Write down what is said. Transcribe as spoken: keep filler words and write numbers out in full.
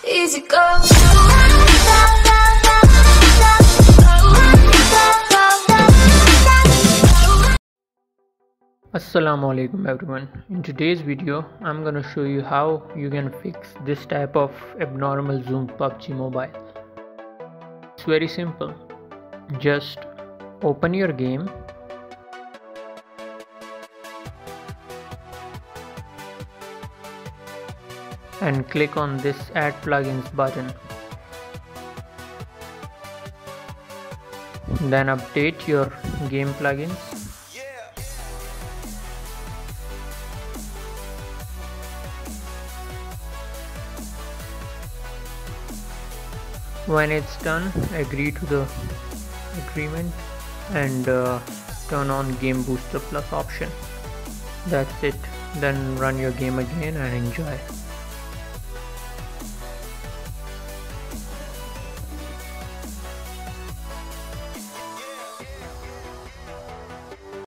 easy go. Assalamu alaikum everyone. In today's video I'm gonna show you how you can fix this type of abnormal zoom P U B G Mobile. It's very simple. Just open your game, and click on this add plugins button. Then update your game plugins. When it's done, agree to the agreement and uh, turn on Game Booster Plus option. That's it. Then run your game again and enjoy.